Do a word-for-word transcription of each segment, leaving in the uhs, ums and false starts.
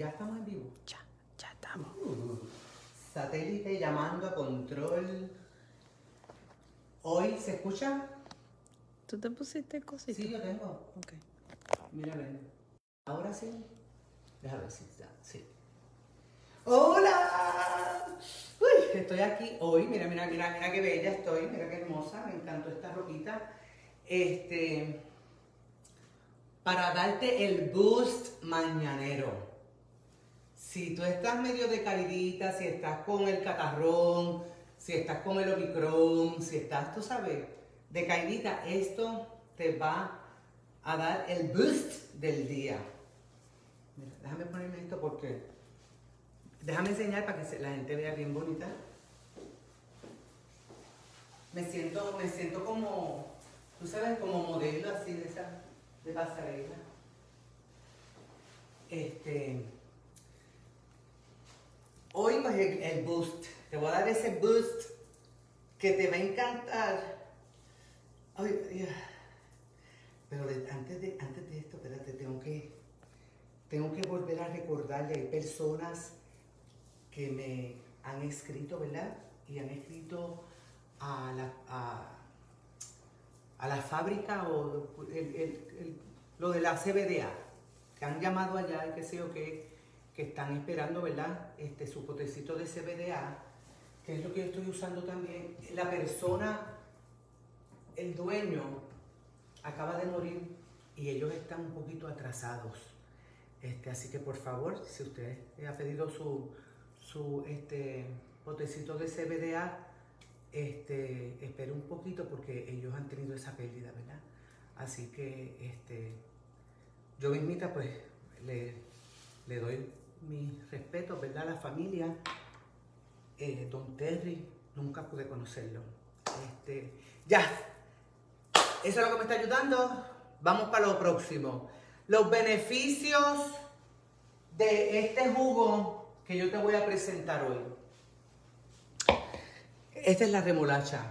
ya estamos en vivo. Ya, ya estamos. Uh, satélite llamando a control. ¿Hoy se escucha? ¿Tú te pusiste cosita? Sí, yo tengo. Ok. Mira, ven. Ahora sí. Déjame ver si está. Sí. ¡Hola! Uy, estoy aquí hoy. Mira, mira, mira, mira qué bella estoy. Mira qué hermosa. Me encantó esta ropita. Este. Para darte el boost mañanero. Si tú estás medio decaidita, si estás con el catarrón, si estás con el omicron, si estás, tú sabes, decaidita, esto te va a dar el boost del día. Mira, déjame ponerme esto porque... Déjame enseñar para que la gente vea bien bonita. Me siento, me siento como, tú sabes, como modelo así de esa, de pasarela. Este... Hoy pues el, el boost, te voy a dar ese boost que te va a encantar. Ay, ay, pero de, antes, de, antes de esto, espérate, tengo que, tengo que volver a recordarle, hay personas que me han escrito, ¿verdad? Y han escrito a la, a, a la fábrica o el, el, el, lo de la C B D A, que han llamado allá y qué sé yo qué, que están esperando, ¿verdad? Este, su potecito de C B D A, que es lo que yo estoy usando también. La persona, el dueño, acaba de morir y ellos están un poquito atrasados. Este, así que por favor, si usted ha pedido su, su este, potecito de C B D A, este, espere un poquito porque ellos han tenido esa pérdida, ¿verdad? Así que este, yo mismita pues le, le doy mi respeto, ¿verdad? A la familia. Eh, Don Terry, nunca pude conocerlo. Este, ya, eso es lo que me está ayudando. Vamos para lo próximo. Los beneficios de este jugo que yo te voy a presentar hoy. Esta es la remolacha.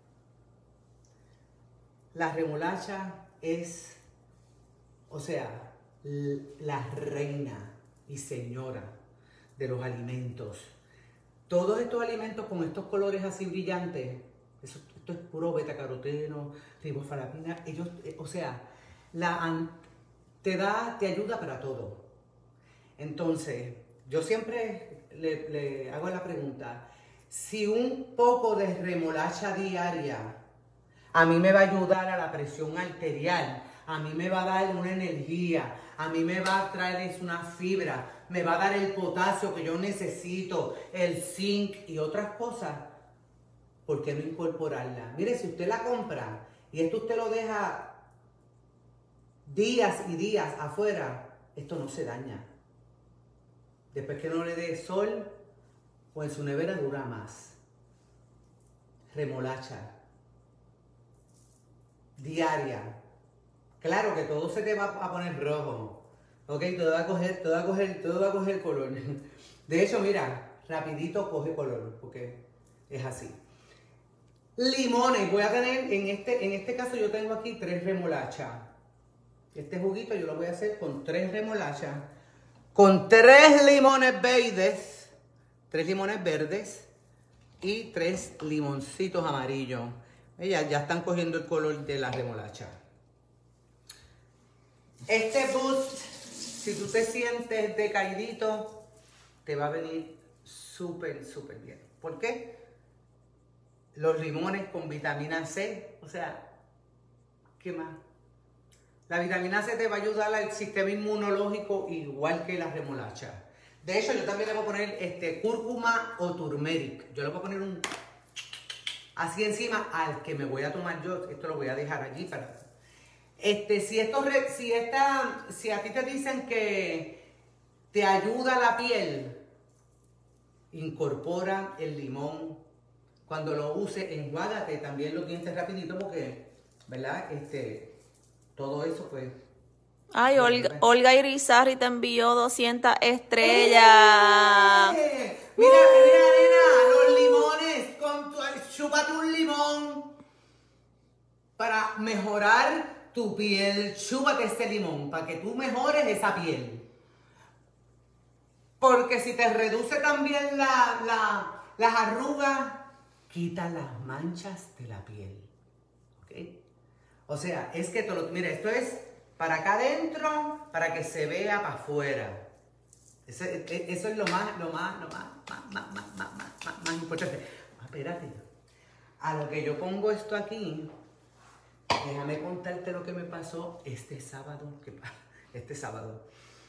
La remolacha es, o sea, la reina y señora de los alimentos. Todos estos alimentos con estos colores así brillantes, eso, esto es puro betacaroteno, riboflavina, ellos, eh, o sea, la, te da, te ayuda para todo. Entonces, yo siempre le, le hago la pregunta, si un poco de remolacha diaria a mí me va a ayudar a la presión arterial, a mí me va a dar una energía, a mí me va a traer una fibra, me va a dar el potasio que yo necesito, el zinc y otras cosas, ¿por qué no incorporarla? Mire, si usted la compra y esto usted lo deja días y días afuera, esto no se daña. Después que no le dé sol, o en su nevera dura más. Remolacha. Diaria. Claro que todo se te va a poner rojo. Ok, todo va a coger, todo va a coger, todo va a coger color. De hecho, mira, rapidito coge color, porque es así. Limones, voy a tener, en este, en este caso yo tengo aquí tres remolachas. Este juguito yo lo voy a hacer con tres remolachas, con tres limones verdes, tres limones verdes y tres limoncitos amarillos. Ellas ya están cogiendo el color de la remolacha. Este boost, si tú te sientes decaidito, te va a venir súper, súper bien. ¿Por qué? Los limones con vitamina C, o sea, ¿qué más? La vitamina C te va a ayudar al sistema inmunológico igual que la remolacha. De hecho, yo también le voy a poner este, cúrcuma o turmeric. Yo le voy a poner un así encima al que me voy a tomar yo. Esto lo voy a dejar allí para... Este, si, esto, si, esta, si a ti te dicen que te ayuda la piel, incorpora el limón. Cuando lo uses, enjuágate también los dientes rapidito porque, ¿verdad? Este, todo eso pues... Ay, Olga, Olga Irizarry te envió doscientas estrellas. ¡Eh! Mira, uh. mira, mira, los limones, con tu, chúpate un limón para mejorar tu piel. Chúpate este limón para que tú mejores esa piel. Porque si te reduce también la, la, las arrugas, quita las manchas de la piel. ¿Ok? O sea, es que, todo, mira, esto es para acá adentro, para que se vea para afuera. Eso, eso es lo más, lo más, lo más, más, más, más, más, más, más importante. Ah, espérate. A lo que yo pongo esto aquí, déjame contarte lo que me pasó este sábado. Este sábado.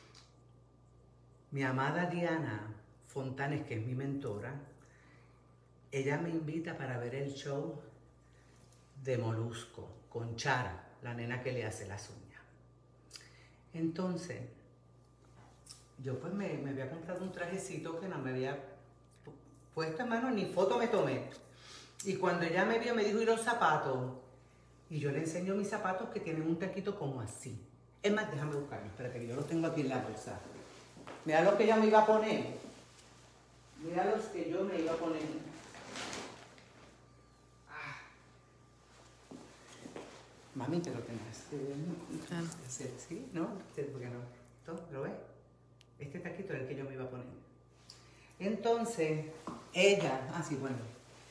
Mi amada Diana Fontanes, que es mi mentora, ella me invita para ver el show de Molusco con Chara, la nena que le hace las uñas. Entonces, yo pues me, me había comprado un trajecito que no me había puesto en mano, ni foto me tomé. Y cuando ella me vio, me dijo, ¿y los zapatos? Y yo le enseño mis zapatos que tienen un taquito como así. Es más, déjame buscarlos, espérate que yo los tengo aquí en la bolsa. Mira los que ella me iba a poner. Mira los que yo me iba a poner. Ah. Mami, te lo tenés. Claro. ¿Sí? ¿No? ¿Por qué no? ¿Todo? ¿Lo ves? Este taquito era el que yo me iba a poner. Entonces, ella, ah, sí, bueno.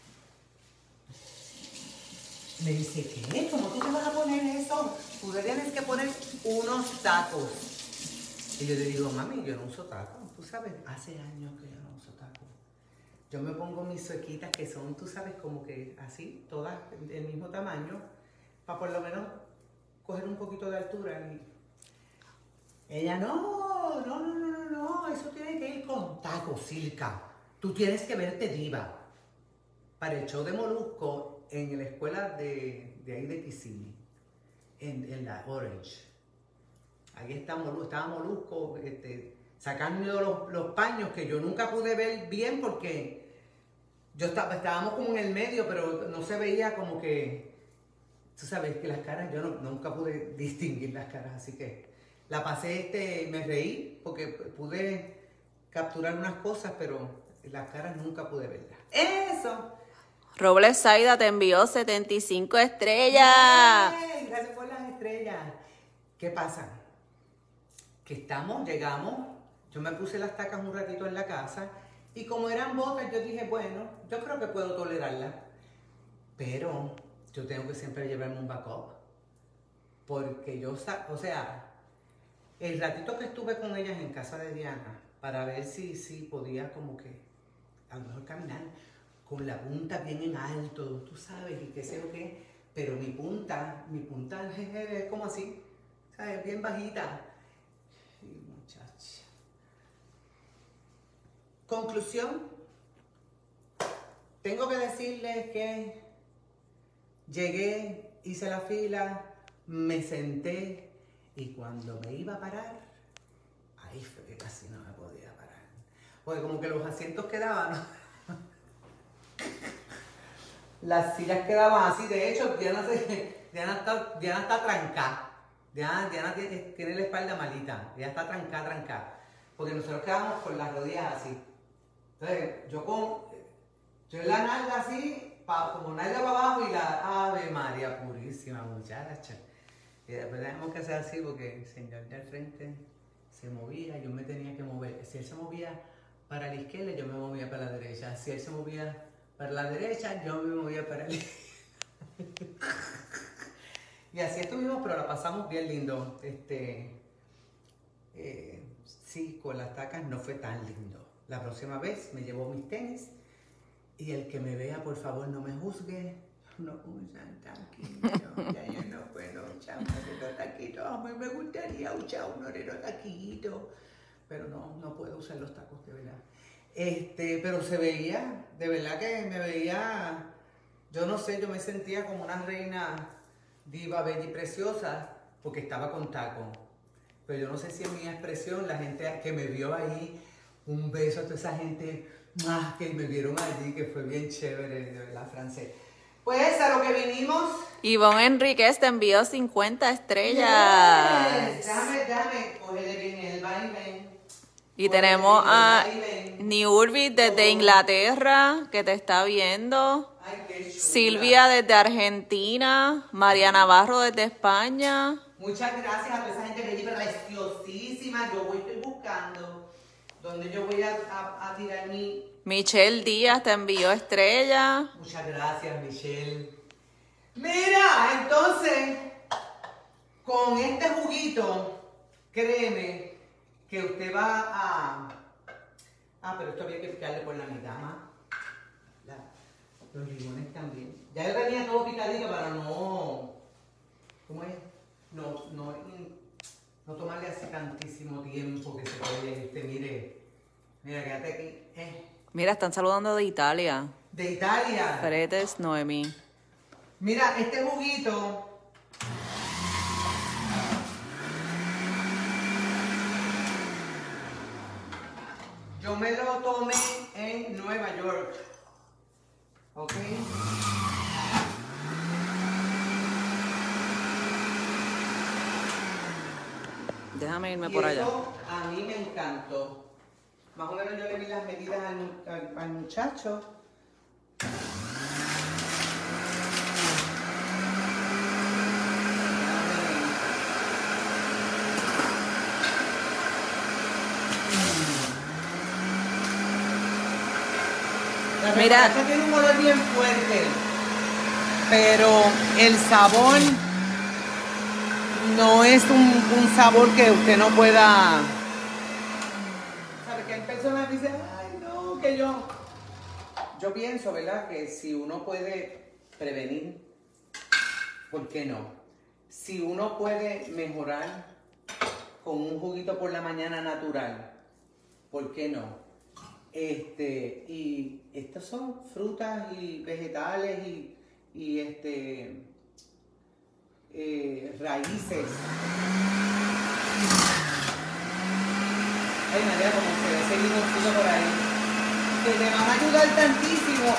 Me dice, ¿qué? ¿Cómo tú te vas a poner eso? Tú tienes que poner unos tacos. Y yo le digo, mami, yo no uso tacos. Tú sabes, hace años que yo no uso tacos. Yo me pongo mis suequitas que son, tú sabes, como que así, todas del mismo tamaño, para por lo menos coger un poquito de altura. Y ella, no, no, no, no, no, no, eso tiene que ir con tacos, Silka. Tú tienes que verte diva. Para el show de Molusco, en la escuela de, de ahí de Kissimmee, en, en la Orange. Ahí está Molusco, estaba Molusco este, sacando los, los paños que yo nunca pude ver bien porque yo estaba, estábamos como en el medio, pero no se veía como que, tú sabes que las caras, yo no, nunca pude distinguir las caras, así que la pasé, este, me reí porque pude capturar unas cosas, pero las caras nunca pude verlas. ¡Eso! Robles Zaida te envió setenta y cinco estrellas. ¡Ay! Gracias por las estrellas. ¿Qué pasa? Que estamos, llegamos, yo me puse las tacas un ratito en la casa y como eran botas, yo dije, bueno, yo creo que puedo tolerarlas, pero yo tengo que siempre llevarme un backup, porque yo, o sea, el ratito que estuve con ellas en casa de Diana, para ver si, si podía como que, a lo mejor caminar, con la punta bien en alto, tú sabes, y qué sé yo qué, pero mi punta, mi punta es como así, ¿sabes? Bien bajita. Y muchacha. Conclusión, tengo que decirles que llegué, hice la fila, me senté y cuando me iba a parar, ahí fue que casi no me podía parar. Porque como que los asientos quedaban, ¿no? Las sillas quedaban así. De hecho, Diana, se, Diana, está, Diana está trancada. Diana, Diana tiene, tiene la espalda malita. Ella está trancada, trancada. Porque nosotros quedamos con las rodillas así. Entonces, yo con yo en la nalga así, pa, como nalga para abajo y la Ave María purísima, muchacha. Y después tenemos que hacer así porque el señor de al frente se movía, yo me tenía que mover. Si él se movía para la izquierda, yo me movía para la derecha. Si él se movía para la derecha, yo me movía para la izquierda. Y así estuvimos, pero la pasamos bien lindo. Este, eh, sí, con las tacas no fue tan lindo. La próxima vez me llevo mis tenis y el que me vea, por favor, no me juzgue. No usan taquitos, ya yo no puedo usar unos taquitos. A mí me gustaría usar unos taquitos, pero no, no puedo usar los tacos, de verdad. Este, pero se veía, de verdad que me veía, yo no sé, yo me sentía como una reina diva, bella y preciosa, porque estaba con tacos. Pero yo no sé si en mi expresión, la gente que me vio ahí, un beso a toda esa gente más que me vieron allí, que fue bien chévere, de verdad, francés. Pues a lo que vinimos. Ivonne Enríquez te envió cincuenta estrellas. Yes. Déjame, déjame, cógele bien el vaivén. Y tenemos a Niurbi desde Inglaterra, que te está viendo. Ay, qué chula. Silvia desde Argentina. María Navarro desde España. Muchas gracias a toda esa gente bella y preciosísima. Yo voy estoy buscando. donde yo voy a, a, a tirar mi... Michelle Díaz te envió estrella. Muchas gracias, Michelle. Mira, entonces, con este juguito, créeme que usted va a... Ah, pero esto había que picarle por la mitad más. La- Los limones también. Ya él venía todo picadito para no... ¿Cómo es? No, no, no tomarle así tantísimo tiempo que se puede, este, mire. Mira, quédate aquí. Eh. Mira, están saludando de Italia. De Italia. Fretes Noemí. Mira, este juguito. Yo me lo tomé en Nueva York. ¿Ok? Déjame irme Y por allá. eso a mí me encantó. Más o menos yo le di las medidas al, mu- al- al muchacho. La Mira. remolacha tiene un olor bien fuerte, pero el sabor no es un, un sabor que usted no pueda... ¿Sabe? Que hay personas que dicen, ay no, que yo... Yo pienso, ¿verdad? Que si uno puede prevenir, ¿por qué no? Si uno puede mejorar con un juguito por la mañana natural, ¿por qué no? Este, y estas son frutas y vegetales y, y este, eh, raíces. Ay, María, como se ve ese limoncito por ahí, que te van a ayudar tantísimo.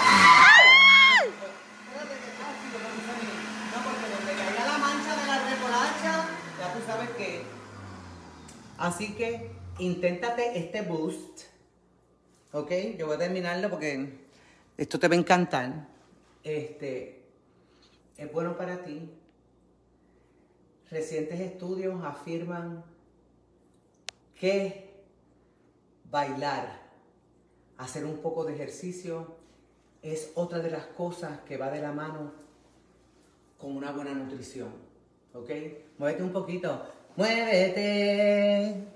Espérate, que está ácido, no, no, porque donde caiga la mancha de la remolacha, ya tú sabes que. Así que, inténtate este boost. Ok, yo voy a terminarlo porque esto te va a encantar. Este, es bueno para ti. Recientes estudios afirman que bailar, hacer un poco de ejercicio, es otra de las cosas que va de la mano con una buena nutrición. ¿Ok? Muévete un poquito. ¡Muévete!